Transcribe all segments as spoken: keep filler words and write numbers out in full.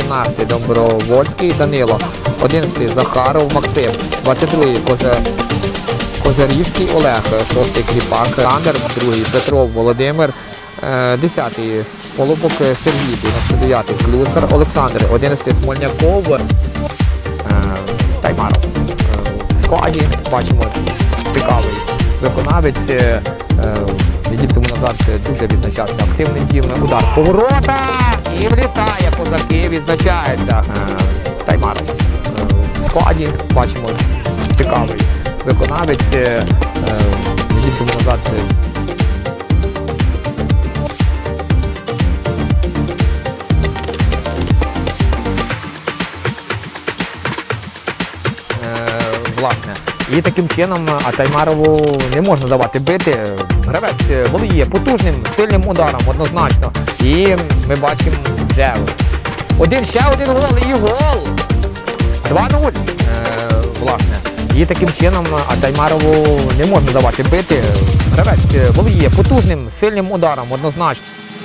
вісімнадцятий Добровольський Данило, одинадцятий Захаров Максим, двадцять другий Коза... Козарівський Олег, шостий Кріпак Андер, другий Петров Володимир, десятий Полубок Сергій, дев'яносто дев'ятий Слюсар Олександр, одинадцятий Смольняков Таймаров. В складі бачимо цікавий виконавець. Неділю тому назад дуже відзначався активним дієм. Удар поворота і влітає козаки, відзначається Таймаров. В складі бачимо цікавий виконавець. Неділю тому назад власне. І таким чином Таймарову не можна давати бити. Гравець володіє потужним, сильним ударом однозначно. І ми бачимо вже один, ще один гол і гол. два нуль. Е, власне. І таким чином Таймарову не можна давати бити. Гравець володіє потужним, сильним ударом однозначно.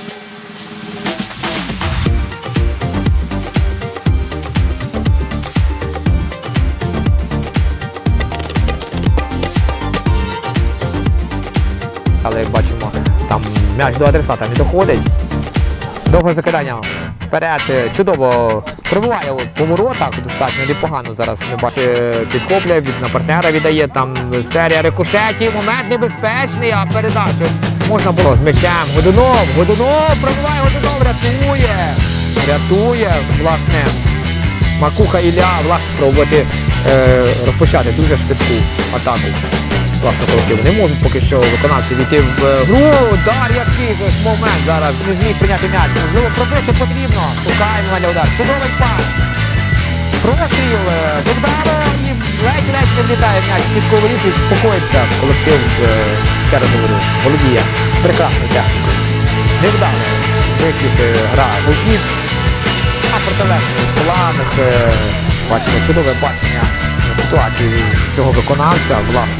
Але як бачимо, там м'яч до адресата не доходить. Довге закидання вперед, чудово пробиває по воротах, достатньо непогано зараз ми бачимо, підхоплює, від на партнера віддає, там серія рикошетів, момент небезпечний, а передачу можна було з м'ячем. Годунов, Годунов, пробиває Годунов, рятує, рятує, власне, Макуха Ілля, власне, пробувати е, розпочати дуже швидку атаку. Власне, колективу не можуть поки що виконавці війти в гру. Удар, який же ж момент зараз не зміг прийняти м'яч. Можливо, пробити потрібно. Шукаємо на удар. Чудовий пас. Простріл. Невдало і ледь-ледь не влітає м'яч. Слідко вирішує, спокоїться. Колектив, ще раз говорю, володіє прекрасною технікою. Невдало. Вихід гра голків. А протилежний планах. Бачимо чудове бачення ситуації цього виконавця. Власне.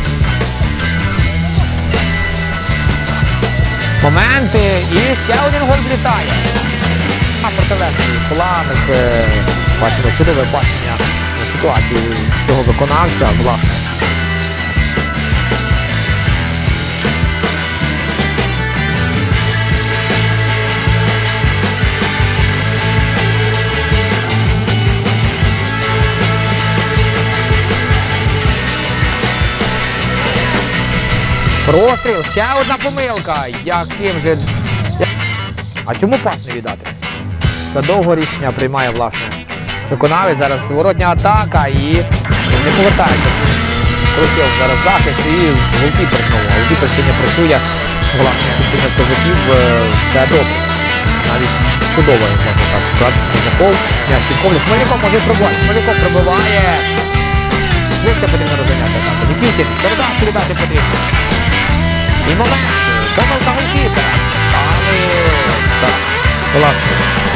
Моменти і ще один гол влітає. А протилежний планах бачимо чудове бачення ситуації цього виконавця, власне. Простріл, ще одна помилка. Яким же... А чому пас не віддати? Це довго рішення приймає, власне, виконавець. Зараз воротня атака і не повертається. Колектив зараз захист і голкіпер знову. Голкіпер сьогодні працює, власне, сьогодні козаків все добре. Навіть чудово, можна так сказати. Смольняков, м'яч підхоплює. Смольняков може пробувати. Смольняков пробиває. Швидше потрібно розганяти атаку. Нікітін, передачу віддати потрібно. І момент, помилка голкіпера. Але, так, власне.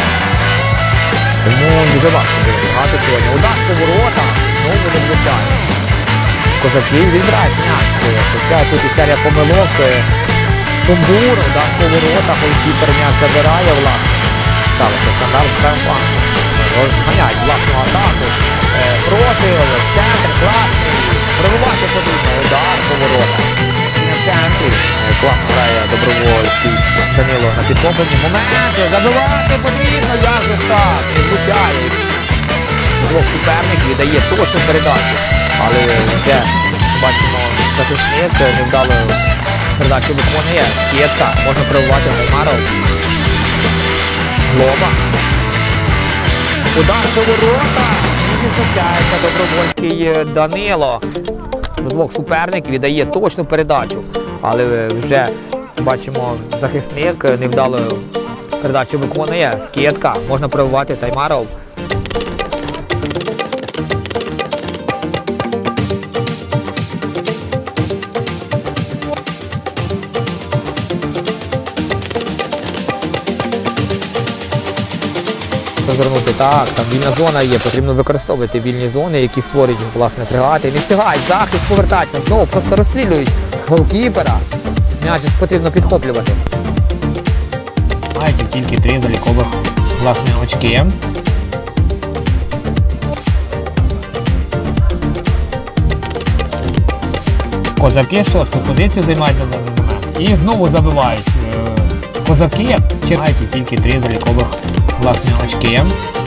Тому дуже важко було грати сьогодні. Удар по воротах, знову не влучає. Козаки відбирають м'яч. Хоча тут і серія помилок. Сумбур, удар по воротах, голкіпер м'яч забирає, власне. Сталося стандарт таймпан. Розганяють власну атаку. Проти, центр, класний. Пробивати потрібно, удар по воротах. В центрі. Класно грає Добровольський Данило на підхопленні. Моменти, забивати потрібно, як же так, не влучає. Двох суперник віддає точну передачу. Але вже бачимо, захисник невдало передачу виконує. Кєтка, можна пробувати Таймаров. Глоба. Удар по воротах. І відзначається Добровольський Данило. До двох суперників віддає точну передачу. Але вже бачимо, захисник невдало передачу виконує. Скидка, можна пробивати Таймаров. Розвернути, так, там вільна зона є, потрібно використовувати вільні зони, які створюють, власне, фрегати. Не встигають, захист повертається, знову просто розстрілюють голкіпера. М'яч потрібно підхоплювати. Мають тільки три залікових, власне, очки. Козаки шосту позицію займають на даний момент. І знову забивають. Козаки чекають тільки три залікових власне очки.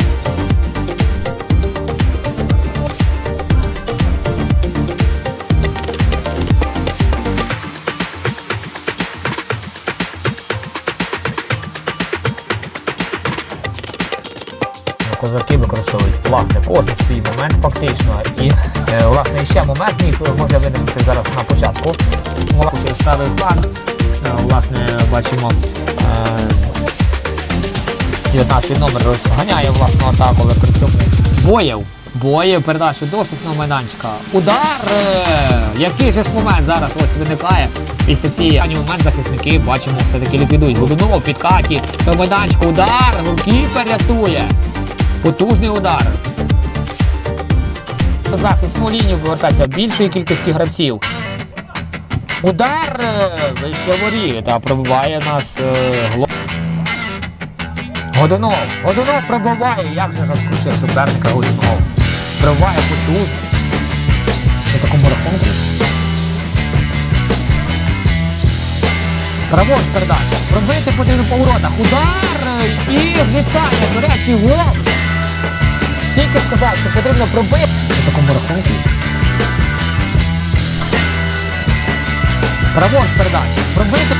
Козаки використовують власне кожен свій момент фактично. І е, власне ще момент міг може виникнути зараз на початку. Через правий фланг, е, власне, бачимо е, дев'ятнадцятий номер розганяє власну атаку, але при цьому Боєв. Боєв передачу до штрафного майданчика. Удар! Е, який же ж момент зараз ось виникає. Після цієї момент захисники, бачимо, все-таки ліквідують. Годунов в підкаті до майданчика. Удар! Голкіпер рятує. Потужний удар. На захисну лінію повертається більшої кількості гравців. Удар вище воріт, та пробиває нас е, Гло... Годунов. Годунов пробиває. Як же розкручує суперника Годунов. Пробиває потужно. На такому рахунку. Праворуч передача. Пробити потрібно по воротах. Удар! І влітає, до речі, гол. Тільки сказав, що потрібно пробити на такому рахунку. Праворуч передача. Пробити.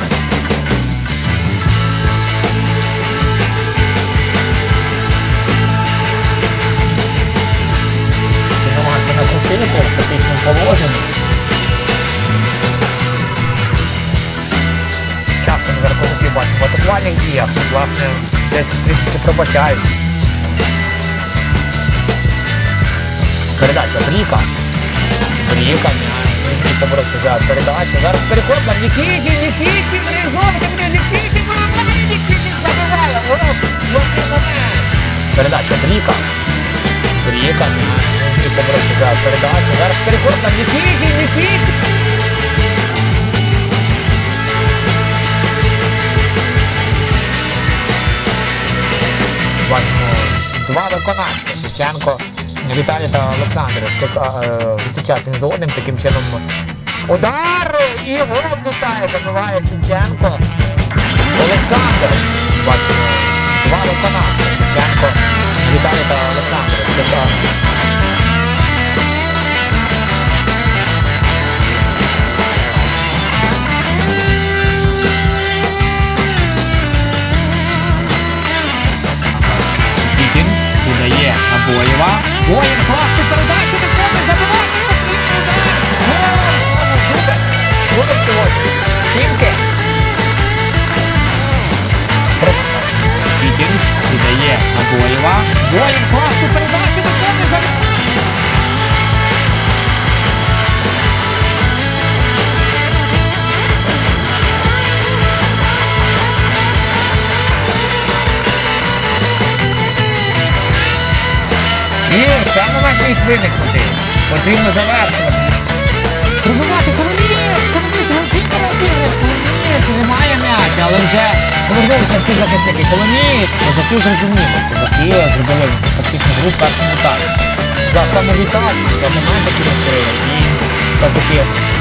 Намагається накрутити в статичному положенні. Часто ми зараз козаків бачимо в атакувальних діях. Власне, десь трішки пробачають. Передача Бріка. Бріка, нижній поворот взяв передачу. Зараз переход на Нікітін, Нікітін, Різовка, Нікітін, виробляє, Нікітін забиває. Передача Бріка. Бріка, нижній поворот взяв передачу. Зараз переход на Нікітін, Нікітін. Бачимо два виконавця. Шевченко, Віталій та Олександр зустрічаються з одним таким чином. Удар! І гол влітає, забиває Шевченко. Олександр. Бачимо два виконавця. Шевченко, Віталій та Олександр. Вітін подає на Боєва. Боєв класну передачу, виходить, забиває, удар! Буде сьогодні. Тімки. Вітін подає на Боєва. Боєв класну передачу, виходить, забиває. І ще момент міг виникнути. Потрібно завершувати. Пробивати Коломієць! Коломієць! Голкіпер Коломієць! Коломієць! Немає м'яча, але вже повернулися всі захисники. Коломієць! Козаки зрозуміли. Козаки зробили фактично гру в першому таймі. За самовітальність, за момент, який розкрили. І козаки